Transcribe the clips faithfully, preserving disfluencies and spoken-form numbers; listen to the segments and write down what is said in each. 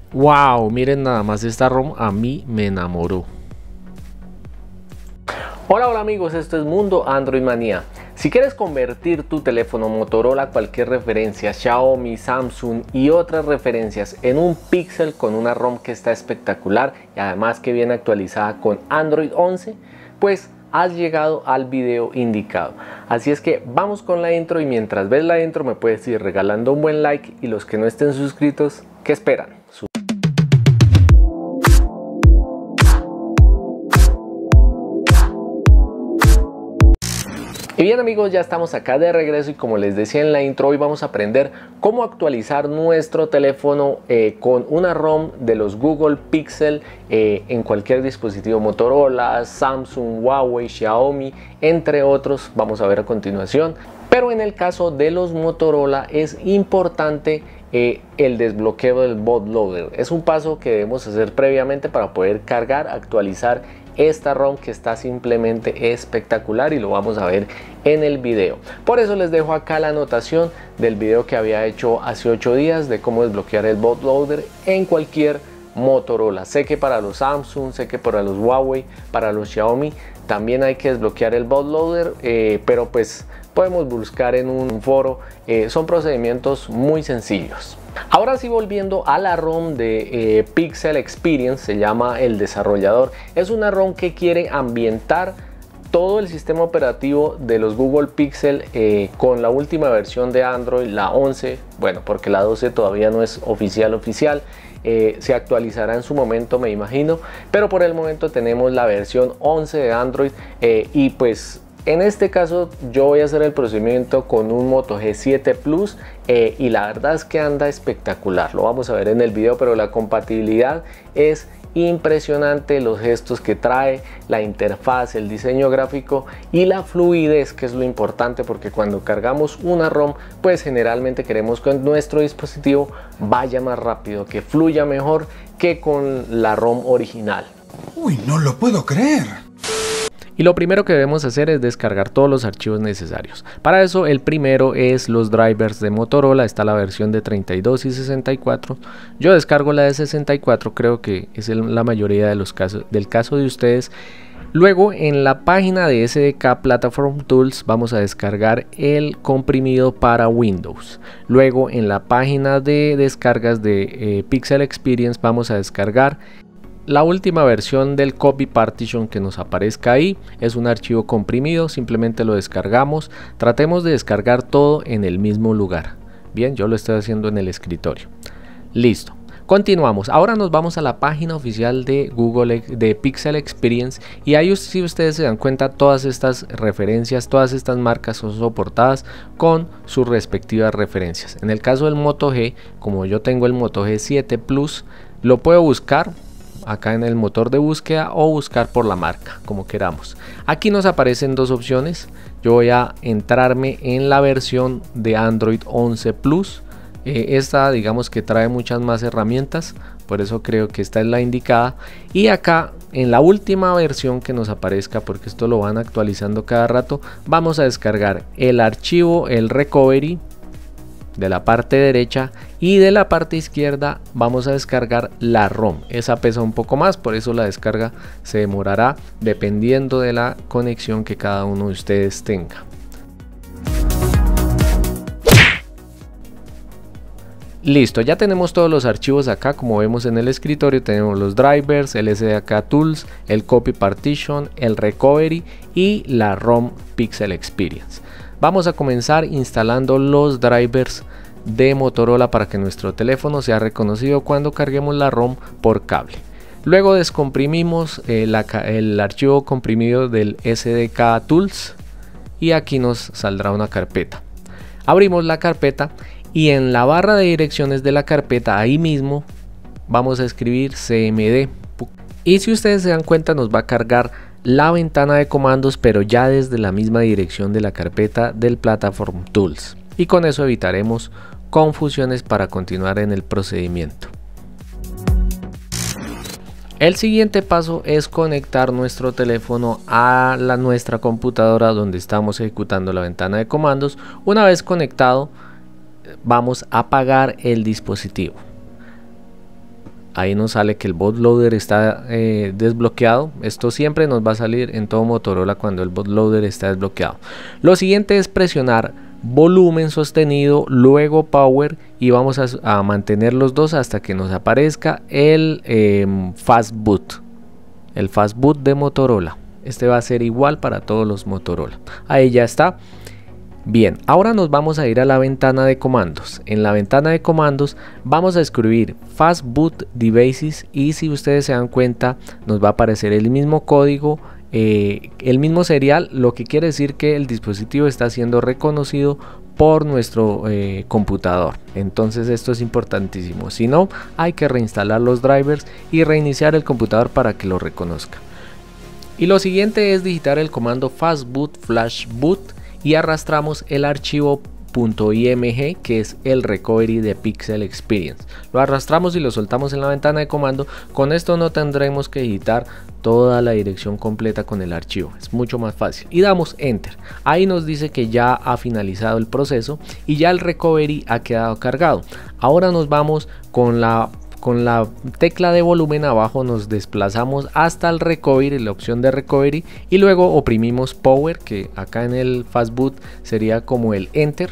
Wow, miren nada más esta ROM, a mí me enamoró. Hola, hola amigos, esto es Mundo Android Manía. Si quieres convertir tu teléfono Motorola, cualquier referencia, Xiaomi, Samsung y otras referencias en un Pixel con una ROM que está espectacular y además que viene actualizada con Android once, pues has llegado al video indicado. Así es que vamos con la intro y mientras ves la intro me puedes ir regalando un buen like y los que no estén suscritos, ¿qué esperan? Y bien amigos, ya estamos acá de regreso y como les decía en la intro, hoy vamos a aprender cómo actualizar nuestro teléfono eh, con una ROM de los Google Pixel eh, en cualquier dispositivo Motorola, Samsung, Huawei, Xiaomi, entre otros, vamos a ver a continuación. Pero en el caso de los Motorola es importante eh, el desbloqueo del bootloader. Es un paso que debemos hacer previamente para poder cargar, actualizar esta ROM que está simplemente espectacular y lo vamos a ver en el video. Por eso les dejo acá la anotación del video que había hecho hace ocho días de cómo desbloquear el bootloader en cualquier Motorola. Sé que para los Samsung, sé que para los Huawei, para los Xiaomi también hay que desbloquear el bootloader, eh, pero pues podemos buscar en un foro, eh, son procedimientos muy sencillos. Ahora sí, volviendo a la ROM de eh, Pixel Experience, se llama el desarrollador. Es una ROM que quiere ambientar todo el sistema operativo de los Google Pixel eh, con la última versión de Android, la once, bueno, porque la doce todavía no es oficial oficial. Eh, se actualizará en su momento, me imagino, pero por el momento tenemos la versión once de Android eh, y pues en este caso yo voy a hacer el procedimiento con un Moto G siete Plus eh, y la verdad es que anda espectacular. Lo vamos a ver en el video, pero la compatibilidad es impresionante, los gestos que trae, la interfaz, el diseño gráfico y la fluidez, que es lo importante, porque cuando cargamos una ROM pues generalmente queremos que nuestro dispositivo vaya más rápido, que fluya mejor que con la ROM original. Uy, no lo puedo creer. Y lo primero que debemos hacer es descargar todos los archivos necesarios. Para eso el primero es los drivers de Motorola. Está la versión de treinta y dos y sesenta y cuatro. Yo descargo la de sesenta y cuatro, creo que es el, la mayoría de los casos del caso de ustedes. Luego en la página de S D K Platform Tools vamos a descargar el comprimido para Windows. Luego en la página de descargas de eh, Pixel Experience vamos a descargar la última versión del Copy Partition que nos aparezca ahí. Es un archivo comprimido, simplemente lo descargamos. Tratemos de descargar todo en el mismo lugar. Bien, yo lo estoy haciendo en el escritorio. Listo. Continuamos. Ahora nos vamos a la página oficial de Google de Pixel Experience y ahí, si ustedes se dan cuenta, todas estas referencias, todas estas marcas son soportadas con sus respectivas referencias. En el caso del Moto G, como yo tengo el Moto G siete Plus, lo puedo buscar acá en el motor de búsqueda o buscar por la marca, como queramos. Aquí nos aparecen dos opciones. Yo voy a entrarme en la versión de Android once Plus. Eh, esta digamos que trae muchas más herramientas, por eso creo que esta es la indicada. Y acá en la última versión que nos aparezca, porque esto lo van actualizando cada rato, vamos a descargar el archivo, el recovery de la parte derecha, y de la parte izquierda vamos a descargar la ROM. Esa pesa un poco más, por eso la descarga se demorará dependiendo de la conexión que cada uno de ustedes tenga. Listo, ya tenemos todos los archivos acá, como vemos en el escritorio. Tenemos los drivers, el S D K Tools, el Copy Partition, el Recovery y la ROM Pixel Experience. Vamos a comenzar instalando los drivers de Motorola para que nuestro teléfono sea reconocido cuando carguemos la ROM por cable. Luego descomprimimos eh, la, el archivo comprimido del S D K Tools y aquí nos saldrá una carpeta. Abrimos la carpeta y en la barra de direcciones de la carpeta, ahí mismo vamos a escribir C M D. Y si ustedes se dan cuenta, nos va a cargar la ventana de comandos, pero ya desde la misma dirección de la carpeta del Platform Tools, y con eso evitaremos confusiones para continuar en el procedimiento. El siguiente paso es conectar nuestro teléfono a la, nuestra computadora donde estamos ejecutando la ventana de comandos. Una vez conectado, vamos a apagar el dispositivo. ahí nos sale que el bootloader está eh, desbloqueado. Esto siempre nos va a salir en todo Motorola cuando el bootloader está desbloqueado. Lo siguiente es presionar volumen sostenido, luego power, y vamos a, a mantener los dos hasta que nos aparezca el eh, fast boot, el fast boot de Motorola. Este va a ser igual para todos los Motorola. Ahí ya está. Bien, ahora nos vamos a ir a la ventana de comandos. En la ventana de comandos vamos a escribir Fast Boot Devices y si ustedes se dan cuenta nos va a aparecer el mismo código, eh, el mismo serial, lo que quiere decir que el dispositivo está siendo reconocido por nuestro eh, computador. Entonces esto es importantísimo, si no hay que reinstalar los drivers y reiniciar el computador para que lo reconozca. Y lo siguiente es digitar el comando fastboot flash boot y arrastramos el archivo .img que es el recovery de Pixel Experience. Lo arrastramos y lo soltamos en la ventana de comando. Con esto no tendremos que digitar toda la dirección completa con el archivo, es mucho más fácil, y damos enter. Ahí nos dice que ya ha finalizado el proceso y ya el recovery ha quedado cargado. Ahora nos vamos con la Con la tecla de volumen abajo, nos desplazamos hasta el recovery, la opción de recovery, y luego oprimimos power, que acá en el fastboot sería como el enter,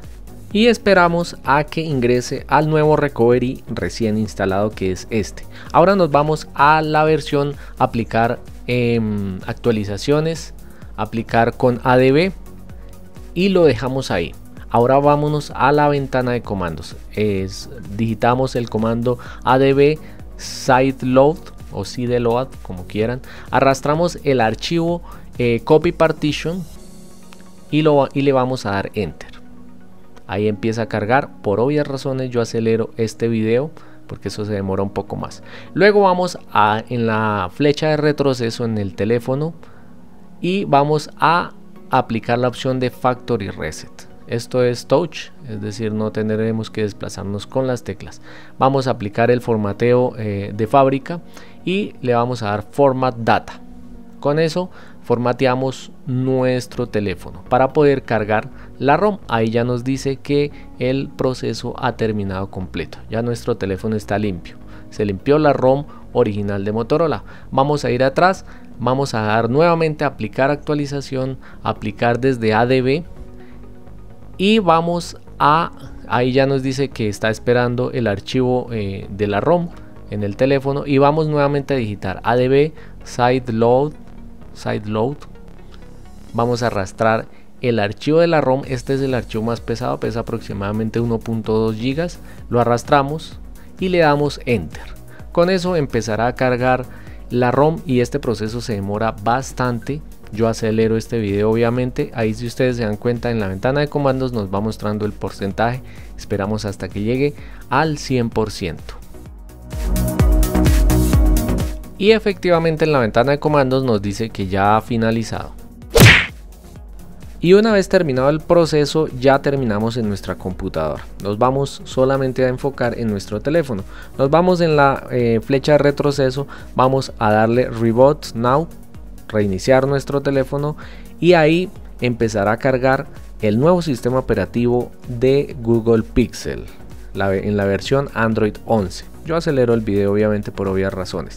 y esperamos a que ingrese al nuevo recovery recién instalado, que es este. Ahora nos vamos a la versión, aplicar eh, actualizaciones, aplicar con A D B y lo dejamos ahí. Ahora vámonos a la ventana de comandos. Es, digitamos el comando A D B sideload o sideload, como quieran. Arrastramos el archivo eh, copy partition y, lo, y le vamos a dar enter. Ahí empieza a cargar. Por obvias razones yo acelero este video porque eso se demora un poco más. Luego vamos a en la flecha de retroceso en el teléfono y vamos a aplicar la opción de factory reset. Esto es touch, es decir, no tendremos que desplazarnos con las teclas. Vamos a aplicar el formateo eh, de fábrica y le vamos a dar format data. Con eso formateamos nuestro teléfono para poder cargar la ROM. Ahí ya nos dice que el proceso ha terminado completo. Ya nuestro teléfono está limpio. Se limpió la ROM original de Motorola. Vamos a ir atrás, vamos a dar nuevamente a aplicar actualización, aplicar desde A D B. Y vamos a, ahí ya nos dice que está esperando el archivo eh, de la ROM en el teléfono, y vamos nuevamente a digitar A D B sideload, sideload. Vamos a arrastrar el archivo de la ROM. Este es el archivo más pesado, pesa aproximadamente uno punto dos gigas. Lo arrastramos y le damos enter. Con eso empezará a cargar la ROM y este proceso se demora bastante. Yo acelero este video obviamente. Ahí, si ustedes se dan cuenta, en la ventana de comandos nos va mostrando el porcentaje. Esperamos hasta que llegue al cien por ciento. Y efectivamente en la ventana de comandos nos dice que ya ha finalizado. Y una vez terminado el proceso, ya terminamos en nuestra computadora. Nos vamos solamente a enfocar en nuestro teléfono. Nos vamos en la eh, flecha de retroceso, vamos a darle Reboot Now, reiniciar nuestro teléfono, y ahí empezará a cargar el nuevo sistema operativo de Google Pixel la, en la versión Android once. Yo acelero el video obviamente por obvias razones.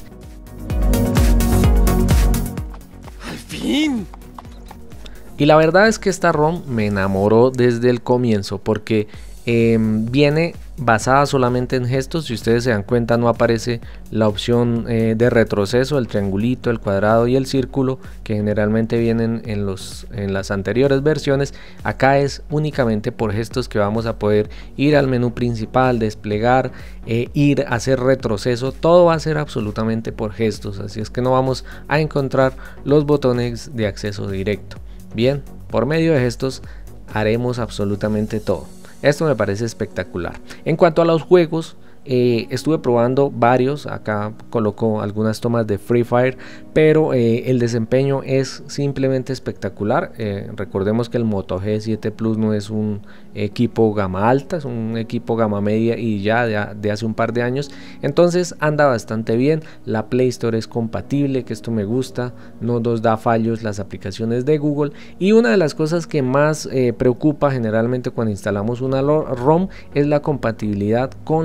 ¡Al fin! Y la verdad es que esta ROM me enamoró desde el comienzo porque eh, viene basada solamente en gestos. Si ustedes se dan cuenta, no aparece la opción eh, de retroceso, el triangulito, el cuadrado y el círculo que generalmente vienen en, los, en las anteriores versiones. Acá es únicamente por gestos que vamos a poder ir al menú principal, desplegar, eh, ir a hacer retroceso. Todo va a ser absolutamente por gestos, así es que no vamos a encontrar los botones de acceso directo. Bien, por medio de gestos haremos absolutamente todo. Esto me parece espectacular. En cuanto a los juegos, eh, estuve probando varios. Acá coloco algunas tomas de Free Fire, pero eh, el desempeño es simplemente espectacular. Eh, recordemos que el Moto G siete Plus no es un equipo gama alta, es un equipo gama media y ya de, de hace un par de años. Entonces anda bastante bien. La Play Store es compatible, que esto me gusta. No nos da fallos las aplicaciones de Google. Y una de las cosas que más eh, preocupa generalmente cuando instalamos una ROM es la compatibilidad con la cámara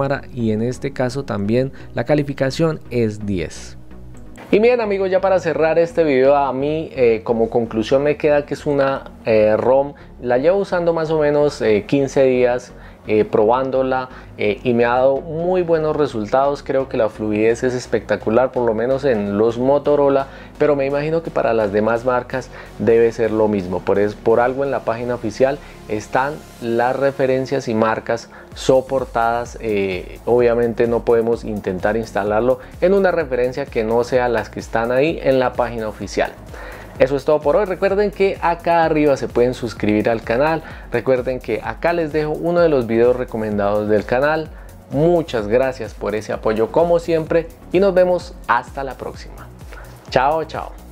cámara y en este caso también la calificación es diez. Y bien amigos, ya para cerrar este video, a mí eh, como conclusión me queda que es una eh, ROM, la llevo usando más o menos eh, quince días eh, probándola eh, y me ha dado muy buenos resultados. Creo que la fluidez es espectacular, por lo menos en los Motorola, pero me imagino que para las demás marcas debe ser lo mismo. Por, es, por algo en la página oficial están las referencias y marcas soportadas. Eh, obviamente no podemos intentar instalarlo en una referencia que no sea las que están ahí en la página oficial. Eso es todo por hoy. Recuerden que acá arriba se pueden suscribir al canal. Recuerden que acá les dejo uno de los videos recomendados del canal. Muchas gracias por ese apoyo como siempre y nos vemos hasta la próxima. Chao, chao.